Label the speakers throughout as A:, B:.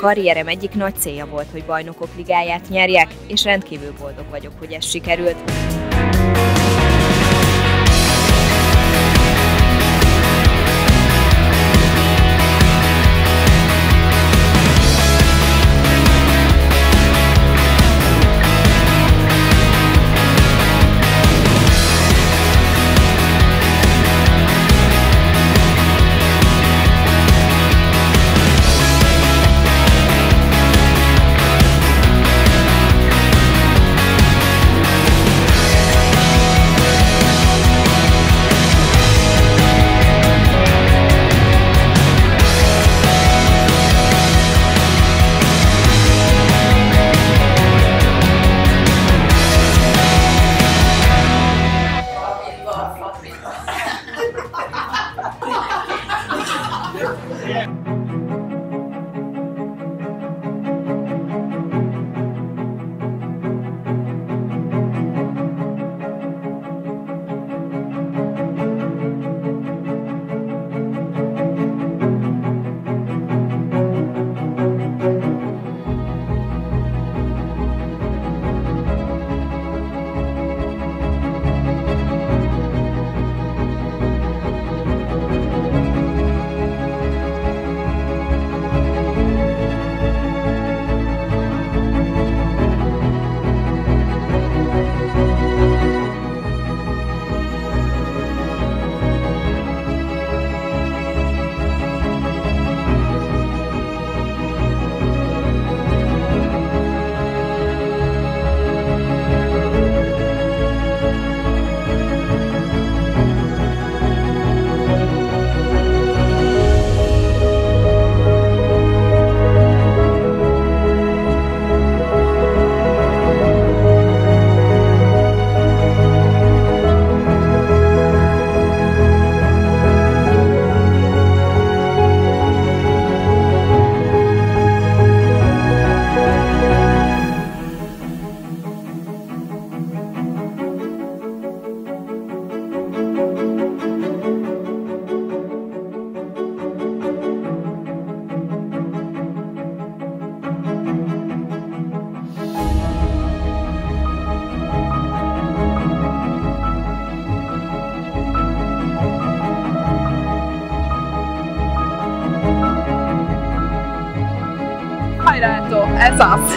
A: Karrierem egyik nagy célja volt, hogy Bajnokok Ligáját nyerjek, és rendkívül boldog vagyok, hogy ez sikerült.
B: Hajrátó, ez az!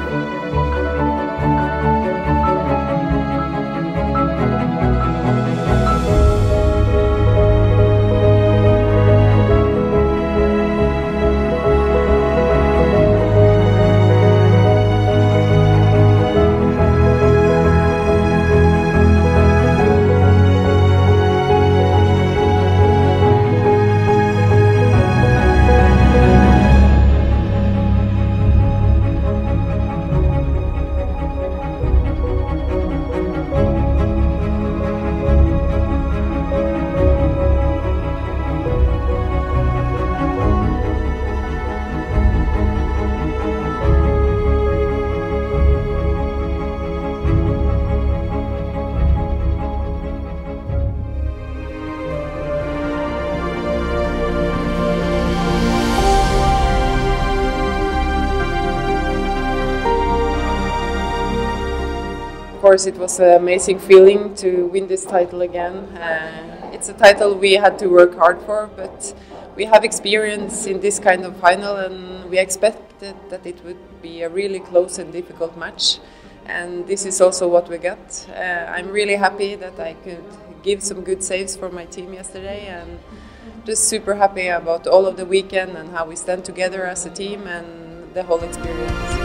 C: Of course, it was an amazing feeling to win this title again. It's a title we had to work hard for, but we have experience in this kind of final, and we expected that it would be a really close and difficult match. And this is also what we got. I'm really happy that I could give some good saves for my team yesterday, and just super happy about all of the weekend and how we stand together as a team and the whole experience.